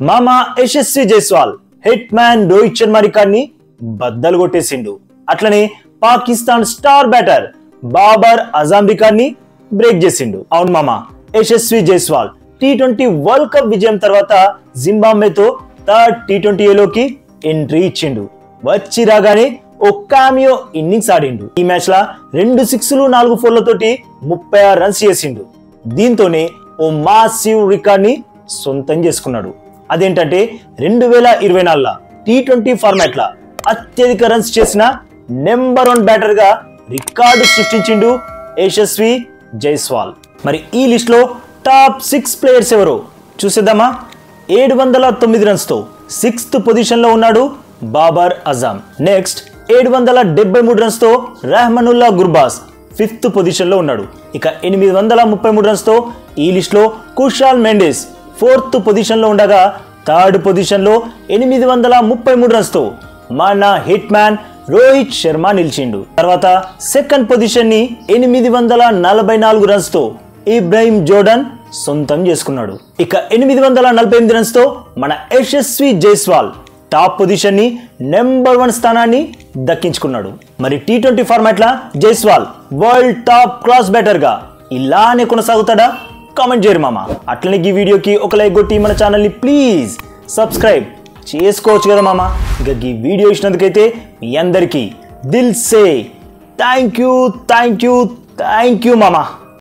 మామా Yashasvi Jaiswal hit man Rohit Sharma record ని బద్దలు కొట్టేసిండు. అట్లనే Pakistan star batter Babar Azam record ని బ్రేక్ చేసిండు. అవును మామా, Yashasvi Jaiswal T20 world cup విజయం తర్వాత జింబాబ్వేతో థర్డ్ T20లోకి ఎంట్రీ ఇచ్చిండు. వచ్చి రాగానే ఓ కామియో ఇన్నింగ్స్ ఆడిండు. ఈ మ్యాచ్ లా 2 సిక్స్లు 4 ఫోర్లతోటి 36 రన్స్ చేసిండు. దీంతోనే ఓ మాసివ్ రికార్డ్ ని సొంతం చేసుకున్నాడు. అదేంటంటే 2024 T20 ఫార్మాట్ లా అత్యధిక రన్స్ చేసిన నెంబర్ 1 బ్యాటర్ గా రికార్డు సృష్టించిండు యశస్వి జైస్వాల్. మరి ఈ లిస్ట్ లో టాప్ 6 ప్లేయర్స్ ఎవరో చూసేద్దామా. 709 రన్స్ తో 6th పొజిషన్ లో ఉన్నాడు బాబర్ అజాం. నెక్స్ట్ 773 రన్స్ తో రెహమానుల్లా గుర్బాజ్ 5th పొజిషన్ లో ఉన్నాడు. ఇక 833 రన్స్ తో ఈ లిస్ట్ లో కుషాల్ మెండిస్ 4th పొజిషన్ లో ఉండగా థర్డ్ పొజిషన్ లో 833 రన్స్ తో మన హిట్ మ్యాన్ రోహిత్ శర్మ నిలిచిండు. తర్వాత సెకండ్ పొజిషన్ ని 844 రన్స్ తో ఇబ్రాహిం జోర్డన్ సొంతం చేసుకున్నాడు. ఇక 848 రన్స్ తో మన యశస్వి జైస్వాల్ టాప్ పొజిషన్ ని నెంబర్ 1 స్థానాన్ని దక్కించుకున్నాడు. మరి T20 ఫార్మాట్ లా Jaiswal world top class batter గా ఇలానే కొనసాగుతాడా? కామెంట్ చేయరు మామ. అట్లనే ఈ వీడియోకి ఒక లైక్ కొట్టి మన ఛానల్ ని ప్లీజ్ సబ్స్క్రైబ్ చేసుకోవచ్చు కదా మామ. ఇక ఈ వీడియో ఇచ్చినందుకైతే మీ అందరికీ దిల్ సే థ్యాంక్ యూ మామ.